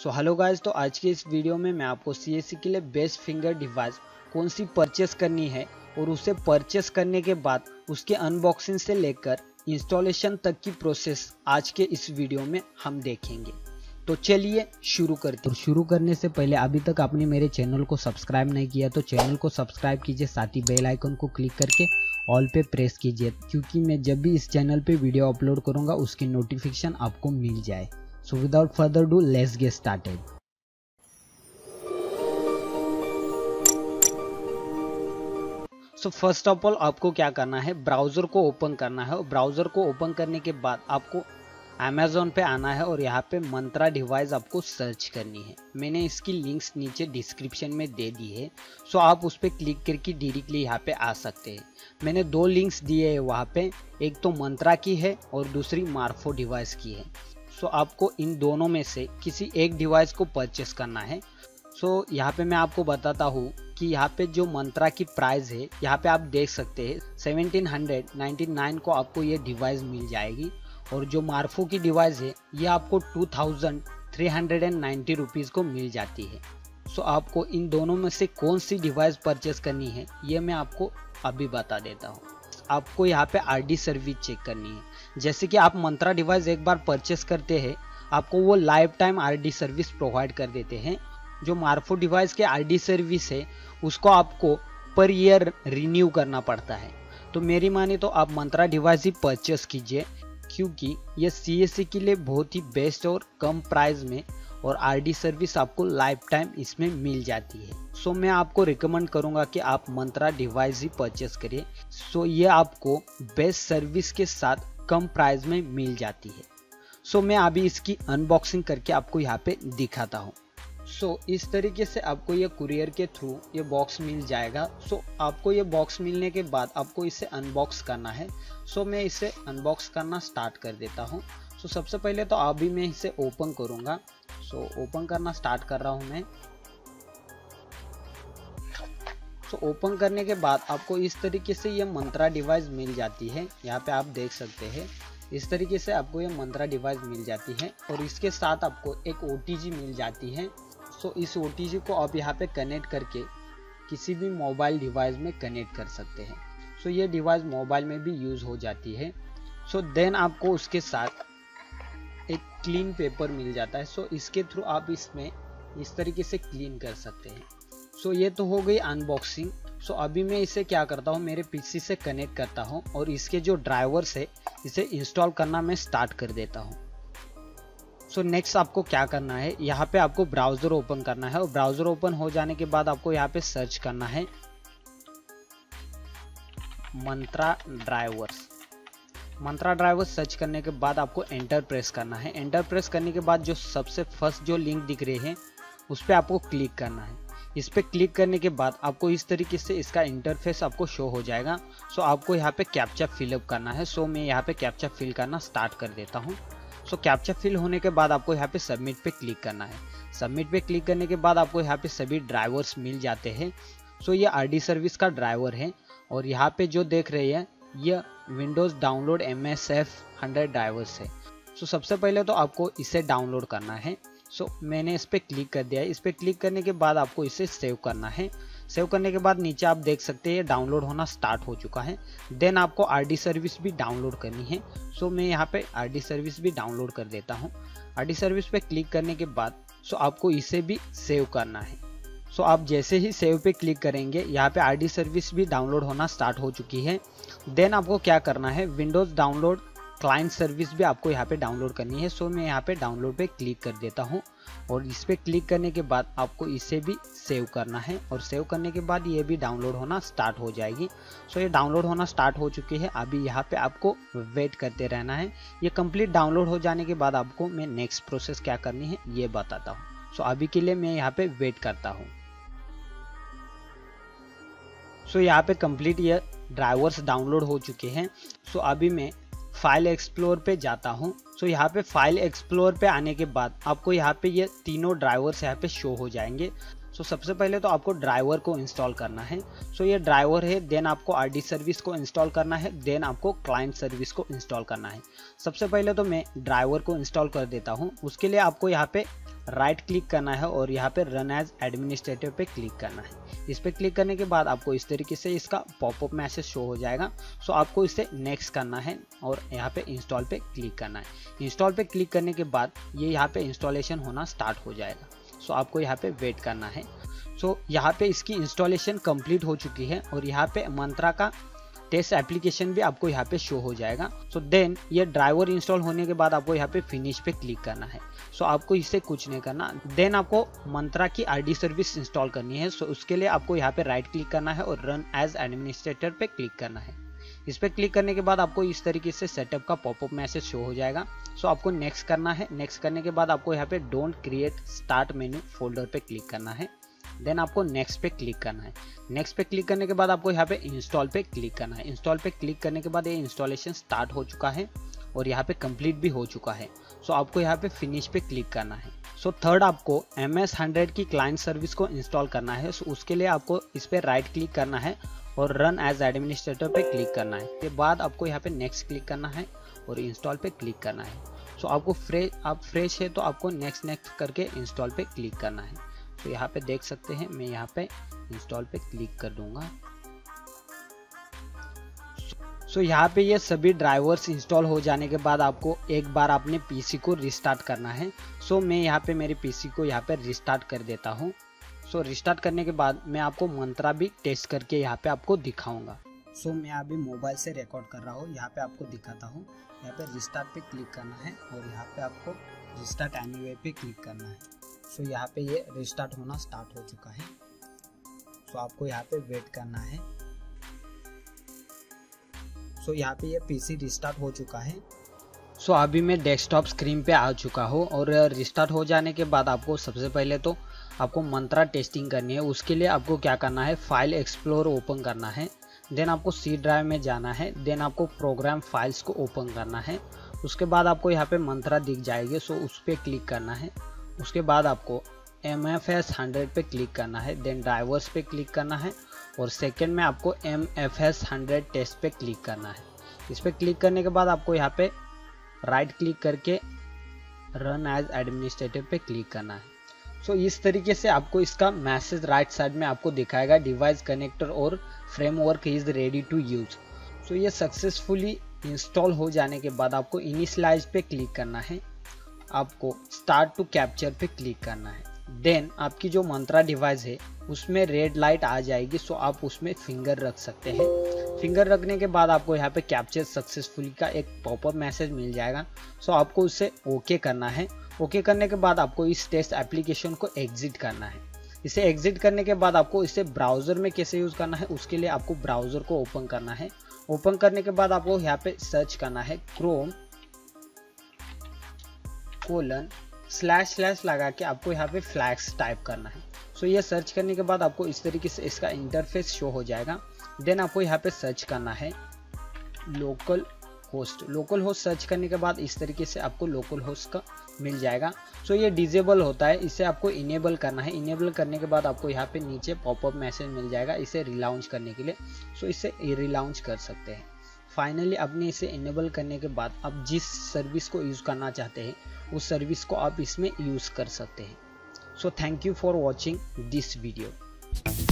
So hello guys, तो आज के इस वीडियो में मैं आपको CSC के लिए बेस्ट फिंगर डिवाइस कौन सी परचेस करनी है और उसे परचेस करने के बाद उसके अनबॉक्सिंग से लेकर इंस्टॉलेशन तक की प्रोसेस आज के इस वीडियो में हम देखेंगे। तो चलिए शुरू करते हैं। शुरू करने से पहले अभी तक आपने मेरे चैनल को सब्सक्राइब नहीं किया तो चैनल को सब्सक्राइब कीजिए, साथ ही बेल आइकन को क्लिक करके ऑल पे प्रेस कीजिए, क्योंकि मैं जब भी इस चैनल पे वीडियो अपलोड करूंगा उसकी नोटिफिकेशन आपको मिल जाए। So without further ado, let's get started. So first of all आपको क्या करना है, ब्राउज़र को ओपन करना है और ब्राउज़र को ओपन करने के बाद आपको Amazon पे आना है और यहाँ पे मंत्रा डिवाइस आपको सर्च करनी है। मैंने इसकी लिंक्स नीचे डिस्क्रिप्शन में दे दी है, सो आप उस पर क्लिक करके डायरेक्टली यहाँ पे आ सकते हैं। मैंने दो लिंक्स दिए हैं वहाँ पे, एक तो मंत्रा की है और दूसरी मार्फो डिवाइस की है। सो आपको इन दोनों में से किसी एक डिवाइस को परचेस करना है। सो यहाँ पे मैं आपको बताता हूँ कि यहाँ पे जो मंत्रा की प्राइस है, यहाँ पे आप देख सकते हैं 1799 को आपको ये डिवाइस मिल जाएगी और जो मार्फो की डिवाइस है ये आपको 2390 रुपीज़ को मिल जाती है। सो आपको इन दोनों में से कौन सी डिवाइस परचेस करनी है ये मैं आपको अभी बता देता हूँ। आपको यहाँ पे RD सर्विस चेक करनी है। जैसे कि आप मंत्रा डिवाइस एक बार परचेस करते हैं, आपको वो life time RD service provide कर देते हैं। जो मार्फो डिवाइस के RD सर्विस है उसको आपको पर ईयर रिन्यू करना पड़ता है। तो मेरी माने तो आप मंत्रा डिवाइस ही परचेस कीजिए, क्योंकि ये CSC के लिए बहुत ही बेस्ट और कम प्राइस में और RD सर्विस आपको लाइफ टाइम इसमें मिल जाती है। सो मैं आपको रिकमेंड करूंगा कि आप मंत्रा डिवाइस ही परचेस करिए। सो ये आपको बेस्ट सर्विस के साथ कम प्राइस में मिल जाती है। सो मैं अभी इसकी अनबॉक्सिंग करके आपको यहाँ पे दिखाता हूँ। सो इस तरीके से आपको ये कुरियर के थ्रू ये बॉक्स मिल जाएगा। सो आपको ये बॉक्स मिलने के बाद आपको इसे अनबॉक्स करना है। सो मैं इसे अनबॉक्स करना स्टार्ट कर देता हूँ। सो सबसे पहले तो अभी मैं इसे ओपन करूँगा। सो ओपन करना स्टार्ट कर रहा हूँ मैं। सो ओपन करने के बाद आपको इस तरीके से ये मंत्रा डिवाइस मिल जाती है। यहाँ पे आप देख सकते हैं इस तरीके से आपको ये मंत्रा डिवाइस मिल जाती है और इसके साथ आपको एक OTG मिल जाती है। सो इस OTG को आप यहाँ पे कनेक्ट करके किसी भी मोबाइल डिवाइस में कनेक्ट कर सकते हैं। सो ये डिवाइस मोबाइल में भी यूज़ हो जाती है। सो देन आपको उसके साथ एक क्लीन पेपर मिल जाता है। सो इसके थ्रू आप इसमें इस तरीके से क्लीन कर सकते हैं। सो ये तो हो गई अनबॉक्सिंग। सो अभी मैं इसे क्या करता हूँ, मेरे PC से कनेक्ट करता हूँ और इसके जो ड्राइवर्स है इसे इंस्टॉल करना मैं स्टार्ट कर देता हूँ। सो नेक्स्ट आपको क्या करना है, यहाँ पे आपको ब्राउज़र ओपन करना है और ब्राउज़र ओपन हो जाने के बाद आपको यहाँ पे सर्च करना है Mantra drivers. Mantra drivers search करने के बाद आपको एंटर प्रेस करना है। एंटर प्रेस करने के बाद जो सबसे फर्स्ट जो लिंक दिख रहे हैं उस पर आपको क्लिक करना है। इस पर क्लिक करने के बाद आपको इस तरीके से इसका इंटरफेस आपको शो हो जाएगा। सो आपको यहाँ पे कैप्चा फिलअप करना है। सो मैं यहाँ पे कैप्चा फिल करना स्टार्ट कर देता हूँ। सो कैप्चा फिल होने के बाद आपको यहाँ पे सबमिट पे क्लिक करना है। सबमिट पे क्लिक करने के बाद आपको यहाँ पे सभी ड्राइवर्स मिल जाते हैं। सो ये RD सर्विस का ड्राइवर है और यहाँ पे जो देख रहे हैं ये विंडोज़ डाउनलोड MSF 100 ड्राइवर्स है। सो सबसे पहले तो आपको इसे डाउनलोड करना है। सो मैंने इस पर क्लिक कर दिया है। इस पर क्लिक करने के बाद आपको इसे सेव करना है। सेव करने के बाद नीचे आप देख सकते हैं डाउनलोड होना स्टार्ट हो चुका है। देन आपको RD सर्विस भी डाउनलोड करनी है। सो मैं यहाँ पे RD सर्विस भी डाउनलोड कर देता हूँ। RD सर्विस पे क्लिक करने के बाद सो आपको इसे भी सेव करना है। सो आप जैसे ही सेव पे क्लिक करेंगे यहाँ पे RD सर्विस भी डाउनलोड होना स्टार्ट हो चुकी है। देन आपको क्या करना है, विंडोज़ डाउनलोड क्लाइंट सर्विस भी आपको यहाँ पे डाउनलोड करनी है। सो मैं यहाँ पे डाउनलोड पे क्लिक कर देता हूँ और इस पे क्लिक करने के बाद आपको इसे भी सेव करना है और सेव करने के बाद ये भी डाउनलोड होना स्टार्ट हो जाएगी। सो ये डाउनलोड होना स्टार्ट हो चुकी है। अभी यहाँ पे आपको वेट करते रहना है। ये कंप्लीट डाउनलोड हो जाने के बाद आपको मैं नेक्स्ट प्रोसेस क्या करनी है ये बताता हूँ। सो अभी के लिए मैं यहाँ पे वेट करता हूँ। सो यहाँ पे कंप्लीट ये ड्राइवर्स डाउनलोड हो चुके हैं। सो अभी मैं फाइल एक्सप्लोर पे जाता हूँ। सो यहाँ पे फाइल एक्सप्लोर पे आने के बाद आपको यहाँ पे ये तीनों ड्राइवर्स यहाँ पे शो हो जाएंगे। सो सबसे पहले तो आपको ड्राइवर को इंस्टॉल करना है। सो ये ड्राइवर है, देन आपको RD सर्विस को इंस्टॉल करना है, देन आपको क्लाइंट सर्विस को इंस्टॉल करना है। सबसे पहले तो मैं ड्राइवर को इंस्टॉल कर देता हूँ। उसके लिए आपको यहाँ पे राइट क्लिक करना है और यहाँ पे रन एज एडमिनिस्ट्रेटर पे क्लिक करना है। इस पे क्लिक करने के बाद आपको इस तरीके से इसका पॉपअप मैसेज शो हो जाएगा। सो आपको इसे नेक्स्ट करना है और यहाँ पे इंस्टॉल पे क्लिक करना है। इंस्टॉल पे क्लिक करने के बाद ये यहाँ पे इंस्टॉलेशन होना स्टार्ट हो जाएगा। सो आपको यहाँ पे वेट करना है। सो यहाँ पे इसकी इंस्टॉलेशन कंप्लीट हो चुकी है और यहाँ पे मंत्रा का टेस्ट एप्लीकेशन भी आपको यहाँ पे शो हो जाएगा। सो देन ये ड्राइवर इंस्टॉल होने के बाद आपको यहाँ पे फिनिश पे क्लिक करना है। सो आपको इससे कुछ नहीं करना। देन आपको मंत्रा की आरडी सर्विस इंस्टॉल करनी है। सो उसके लिए आपको यहाँ पे राइट क्लिक करना है और रन एज एडमिनिस्ट्रेटर पे क्लिक करना है। इस पे क्लिक करने के बाद आपको इस तरीके से सेटअप का पॉपअप मैसेज शो हो जाएगा। सो आपको नेक्स्ट करना है। नेक्स्ट करने के बाद आपको यहाँ पे don't create start menu folder पे क्लिक करना है। देन आपको नेक्स्ट पे क्लिक करना है। नेक्स्ट पे क्लिक करने के बाद आपको यहाँ पे इंस्टॉल पे क्लिक करना है। इंस्टॉल पे क्लिक करने के बाद ये इंस्टॉलेशन स्टार्ट हो चुका है और यहाँ पे कंप्लीट भी हो चुका है। सो आपको यहाँ पे फिनिश पे क्लिक करना है। सो थर्ड आपको MS100 की क्लाइंट सर्विस को इंस्टॉल करना है। सो उसके लिए आपको इस पे राइट क्लिक करना है और रन एज एडमिनिस्ट्रेटर पे क्लिक करना है। के बाद आपको यहाँ पे नेक्स्ट क्लिक करना है और इंस्टॉल पे क्लिक करना है। सो आपको फ्रेश है तो आपको नेक्स्ट करके इंस्टॉल पे क्लिक करना है। तो यहाँ पे देख सकते हैं मैं यहाँ पे इंस्टॉल पे क्लिक कर दूंगा। सो यहाँ पे ये सभी ड्राइवर्स इंस्टॉल हो जाने के बाद आपको एक बार अपने पीसी को रिस्टार्ट करना है। सो मैं यहाँ पे मेरे पीसी को यहाँ पे रिस्टार्ट कर देता हूँ। सो रिस्टार्ट करने के बाद मैं आपको मंत्रा भी टेस्ट करके यहाँ पे आपको दिखाऊंगा। सो मैं अभी मोबाइल से रिकॉर्ड कर रहा हूँ, यहाँ पे आपको दिखाता हूँ। यहाँ पे रिस्टार्ट पे क्लिक करना है और यहाँ पे आपको रिस्टार्ट एनीवे पे क्लिक करना है। सो यहाँ पे ये रिस्टार्ट होना स्टार्ट हो चुका है। सो आपको यहाँ पे वेट करना है। सो यहाँ पे ये पीसी रिस्टार्ट हो चुका है। सो अभी मैं डेस्कटॉप स्क्रीन पे आ चुका हूँ और रिस्टार्ट हो जाने के बाद आपको सबसे पहले तो आपको मंत्रा टेस्टिंग करनी है। उसके लिए आपको क्या करना है, फाइल एक्सप्लोर ओपन करना है। देन आपको सी ड्राइव में जाना है। देन आपको प्रोग्राम फाइल्स को ओपन करना है। उसके बाद आपको यहाँ पे मंत्रा दिख जाएगी। सो उस पर क्लिक करना है। उसके बाद आपको MFS100 पे क्लिक करना है। देन ड्राइवर्स पे क्लिक करना है और सेकंड में आपको MFS100 टेस्ट पे क्लिक करना है। इस पे क्लिक करने के बाद आपको यहाँ पे राइट क्लिक करके रन एज एडमिनिस्ट्रेटर पे क्लिक करना है। सो इस तरीके से आपको इसका मैसेज राइट साइड में आपको दिखाएगा, डिवाइस कनेक्टर और framework is ready to use. So ये सक्सेसफुली इंस्टॉल हो जाने के बाद आपको इनिशियलाइज पे क्लिक करना है। आपको स्टार्ट टू कैप्चर पे क्लिक करना है। देन आपकी जो मंत्रा डिवाइस है उसमें रेड लाइट आ जाएगी। सो आप उसमें फिंगर रख सकते हैं। फिंगर रखने के बाद आपको यहाँ पे कैप्चर सक्सेसफुली का एक पॉपअप मैसेज मिल जाएगा। सो आपको उसे ओके करना है। ओके करने के बाद आपको इस टेस्ट एप्लीकेशन को एग्जिट करना है। इसे एग्जिट करने के बाद आपको इसे ब्राउजर में कैसे यूज करना है, उसके लिए आपको ब्राउजर को ओपन करना है। ओपन करने के बाद आपको यहाँ पे सर्च करना है chrome:/ लगा के आपको यहाँ पे फ्लैग्स टाइप करना है। सो ये सर्च करने के बाद आपको इस तरीके से इसका इंटरफेस शो हो जाएगा। देन आपको यहाँ पे सर्च करना है local host. Local host search करने के बाद इस तरीके से आपको लोकल होस्ट का मिल जाएगा। सो ये डिजेबल होता है, इसे आपको इनेबल करना है। इनेबल करने के बाद आपको यहाँ पे नीचे पॉपअप मैसेज मिल जाएगा इसे रिलॉन्च करने के लिए। सो इसे रिलॉन्च कर सकते हैं। फाइनली आपने इसे इनेबल करने के बाद आप जिस सर्विस को यूज़ करना चाहते हैं उस सर्विस को आप इसमें यूज़ कर सकते हैं। So thank you for watching this video.